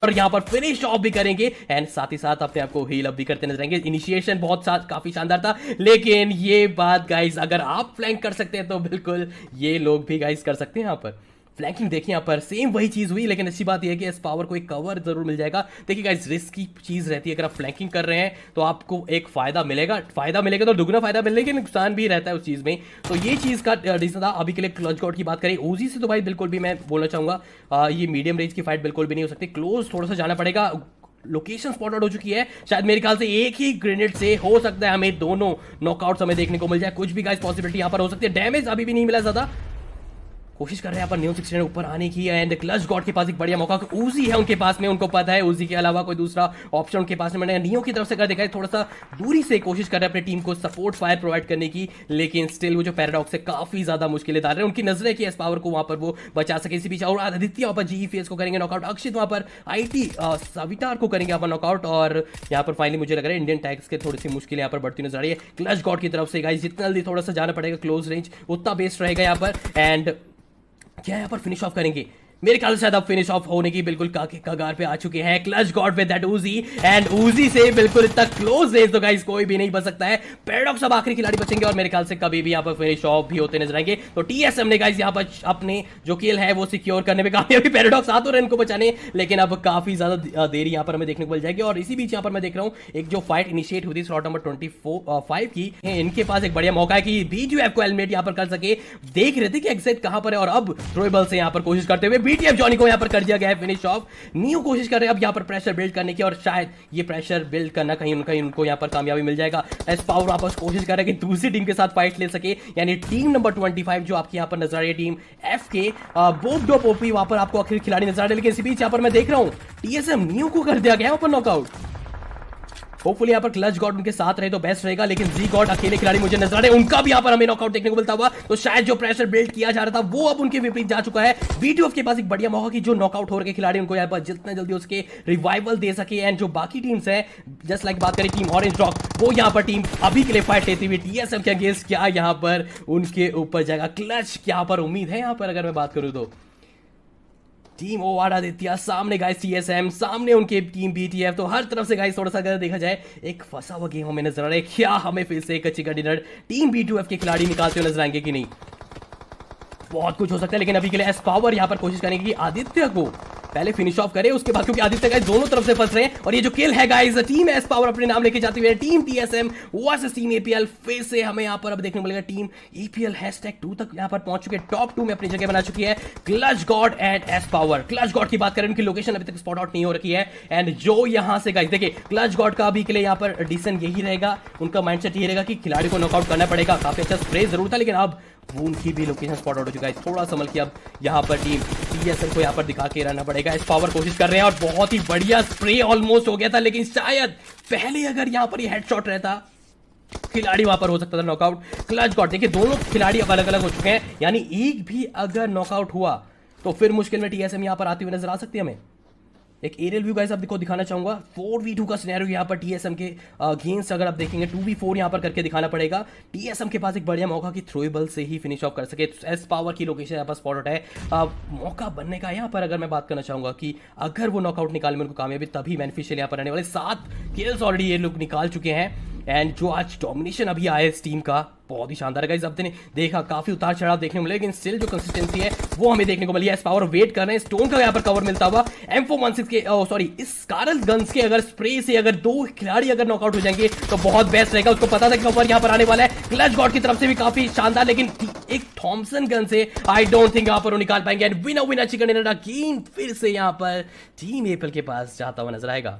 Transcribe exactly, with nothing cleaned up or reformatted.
और यहाँ पर फिनिश ऑफ भी करेंगे एंड साथ ही साथ अपने आपको हील अप भी करते नजर आएंगे। इनिशिएशन बहुत साथ काफी शानदार था, लेकिन ये बात गाइस अगर आप फ्लैंक कर सकते हैं तो बिल्कुल ये लोग भी गाइस कर सकते हैं। यहाँ पर फ्लैंकिंग देखिए, यहाँ पर सेम वही चीज हुई, लेकिन अच्छी बात यह है कि इस पावर को एक कवर जरूर मिल जाएगा। देखिए गाइस रिस्क की चीज रहती है, अगर आप फ्लैंकिंग कर रहे हैं तो आपको एक फायदा मिलेगा, फायदा मिलेगा तो दुगना फायदा मिलेगा, लेकिन नुकसान भी रहता है उस चीज में। तो ये चीज का रीजन था। अभी के लिए क्लच गॉड की बात करें, ओजी से तो भाई बिल्कुल भी मैं बोलना चाहूंगा ये मीडियम रेंज की फाइट बिल्कुल भी नहीं हो सकती, क्लोज थोड़ा सा जाना पड़ेगा। लोकेशन स्पॉट आउट हो चुकी है, शायद मेरे ख्याल से एक ही ग्रेनेड से हो सकता है हमें दोनों नॉकआउट हमें देखने को मिल जाए। कुछ भी गाइस पॉसिबिलिटी यहां पर हो सकती है। डैमेज अभी भी नहीं मिला ज्यादा, कोशिश कर रहे हैं यहाँ पर न्यू सिक्सटी ऊपर आने की एंड क्लच गॉड के पास एक बढ़िया मौका, उजी है उनके पास में, उनको पता है उजी के अलावा कोई दूसरा ऑप्शन उनके पास में। नियो की तरफ से अगर देखा है थोड़ा सा दूरी से कोशिश कर रहे हैं अपनी टीम को सपोर्ट फायर प्रोवाइड करने की, लेकिन स्टिल वो जो पैराडॉक्स है काफी ज्यादा मुश्किलें डाल रहे हैं। उनकी नजर है कि इस पावर को वहां पर वो बचा सके इसी बीच। और आदित्य वहां पर जी फेस को करेंगे नॉकआउट, अक्षित वहां पर आईटी सवितार को करेंगे यहाँ पर नॉकआउट। और यहाँ पर फाइनली मुझे लग रहा है इंडियन टैक्स के थोड़ी सी मुश्किलें यहाँ पर बढ़ती नजर आ रही है क्लच गॉड की तरफ से। गाइस जितना जल्दी थोड़ा सा जाना पड़ेगा क्लोज रेंज उतना बेस्ट रहेगा यहाँ पर। एंड क्या यहाँ पर फिनिश ऑफ करेंगे, मेरे ख्याल से शायद अब फिनिश ऑफ होने की बिल्कुल कगार पे आ चुके हैं clutch god with that Uzi and Uzi से बिल्कुल इतना क्लोज रेंज तो गाइस कोई भी नहीं बच सकता है। पैराडॉक्स अब आखिरी खिलाड़ी बचेंगे और मेरे ख्याल से कभी भी यहाँ पर फिनिश ऑफ भी होते नजर आएंगे। तो टीएसएम ने गाइस यहाँ पर अपने जो किल है वो सिक्योर करने में कामयाबी, पैराडॉक्स आ तो रहे इनको बचाने, लेकिन अब काफी ज्यादा देरी यहाँ पर हमें देखने को मिल जाएगी। और इसी बीच यहाँ पर मैं देख रहा हूँ एक जो फाइट इनिशिएट हुई थी स्लॉट नंबर ट्वेंटी फाइव की, इनके पास एक बढ़िया मौका है कि बीटीएफ को एलिमिनेट यहाँ पर कर सके। देख रहे थे कि एग्जैक्ट कहां पर है और अब थ्रोएबल से यहाँ पर कोशिश करते हुए बीटीएफ जॉनी को यहाँ पर कर दिया गया है फिनिश ऑफ। न्यू कोशिश कर रहे हैं अब यहाँ पर प्रेशर बिल्ड करने की और शायद ये प्रेशर बिल्ड करना कहीं कहीं उनको यहाँ पर कामयाबी मिल जाएगा। एस पावर वापस कोशिश कर रहे हैं कि दूसरी टीम के साथ फाइट ले सके, यानी टीम नंबर ट्वेंटी फाइव जो आपकी यहाँ पर नजर आ रही है टीम एफ के बोब डॉप ओपी वहां पर आपको आखिर खिलाड़ी नजर आ रहे हैं। लेकिन इसी बीच यहाँ पर मैं देख रहा हूँ टीएसएम न्यू को कर दिया गया है ऊपर नॉकआउट। होपफुली यहाँ पर क्लच गॉड उनके साथ रहे तो बेस्ट रहेगा, लेकिन जी गॉड अकेले खिलाड़ी मुझे नजर आ रहे हैं, उनका भी यहाँ पर हमें नॉकआउट देखने को मिलता हुआ। तो शायद जो प्रेशर बिल्ड किया जा रहा था वो अब उनके विपरीत जा चुका है। बीटीएफ के पास एक बढ़िया मौका कि जो नॉकआउट हो रहे खिलाड़ी उनको यहाँ पर जितना जल्दी उसके रिवाइवल दे सके। एंड जो बाकी टीम्स है जस्ट लाइक बात करें टीम ऑरेंज रॉक, वो यहाँ पर टीम अभी के लिए फाइट लेती हुई टीएसएम के अगेंस्ट क्या यहाँ पर उनके ऊपर जाएगा क्लच, यहाँ पर उम्मीद है यहाँ पर अगर मैं बात करूं तो टीम ओ आदित्य सामने गाइस टीएसएम, सामने उनके टीम बीटीएफ। तो हर तरफ से गाइस थोड़ा सा अगर देखा जाए एक फंसा हुआ गेम हमें नजर आ रहा है। क्या हमें फिर से एक अच्छी डिनर टीम बीटीएफ के खिलाड़ी निकालते हुए नजर आएंगे कि नहीं, बहुत कुछ हो सकता है। लेकिन अभी के लिए एस पावर यहाँ पर कोशिश करेंगे कि आदित्य को पहले फिनिश ऑफ करे, उसके बाद क्योंकि आदित्य गाइस दोनों तरफ से फंस रहे हैं। और ये जो किल है गाइस टीम एस पावर अपने नाम लेके जाती हुई team TSM versus team APL. फिर से हमें यहाँ पर अब देखने को मिलेगा टीम एपीएल हैशटैग टू तक यहाँ पर पहुंच चुके, टॉप टू में अपनी जगह बना चुकी है clutch god and S power. Clutch god की बात करें उनकी लोकेशन अभी तक स्पॉट आउट नहीं हो रखी है। एंड जो यहाँ से गाइस देखिए क्लच गॉड का अभी के लिए यहाँ पर डिसीजन यही रहेगा, उनका माइंडसेट यही रहेगा कि खिलाड़ी को नॉकआउट करना पड़ेगा। काफी अच्छा स्प्रे जरूर था, लेकिन अब वो उनकी भी लोकेशन स्पॉट आउट हो चुका है। थोड़ा संभल के अब यहाँ पर टीम टीएसएम को यहाँ पर दिखा के रहना पड़ेगा। इस पावर कोशिश कर रहे हैं और बहुत ही बढ़िया स्प्रे ऑलमोस्ट हो गया था, लेकिन शायद पहले अगर यहाँ पर ये हेडशॉट रहता खिलाड़ी वहां पर हो सकता था नॉकआउट। क्लच गॉड देखिए दोनों खिलाड़ी अब अलग अलग हो चुके हैं, यानी एक भी अगर नॉकआउट हुआ तो फिर मुश्किल में टीएसएम यहाँ पर आती हुई नजर आ सकती है हमें। एक एरियल व्यू गाइस आप देखो दिखाना चाहूंगा, फोर वी टू का सिनेरियो यहाँ पर टीएसएम के अगेंस्ट अगर आप देखेंगे टू वी फोर यहाँ पर करके दिखाना पड़ेगा। टीएसएम के पास एक बढ़िया मौका कि थ्रोएबल से ही फिनिश ऑफ कर सके। एस पावर की लोकेशन यहाँ पर स्पॉट आउट है, आ, मौका बनने का यहाँ पर अगर मैं बात करना चाहूंगा कि अगर वो नॉकआउट निकालने में उनको कामयाबी तभी बेनिफिशियल यहाँ पर रहने वाले। सात किल्स ऑलरेडी ये लोग निकाल चुके हैं। एंड जो आज डोमिनेशन अभी आया इस टीम का बहुत ही शानदार है। आपने देखा काफी उतार चढ़ाव देखने को मिले, लेकिन स्टिल जो कंसिस्टेंसी है वो हमें देखने को मिली है। एस पावर वेट कर रहे हैं स्टोन का यहाँ पर कवर मिलता हुआ। एम फोर वन सिक्स के सॉरी इस कारल गन्स के अगर स्प्रे से अगर दो खिलाड़ी अगर नॉकआउट हो जाएंगे तो बहुत बेस्ट रहेगा। उसको पता था कि कवर यहाँ पर आने वाला है। क्लच गॉड की तरफ से भी काफी शानदार, लेकिन एक थॉमसन गन से आई डोंट थिंक यहाँ पर वो निकाल पाएंगे। And winner winner chicken dinner again फिर से यहाँ पर टीम एपीएल के पास जाता हुआ नजर आएगा।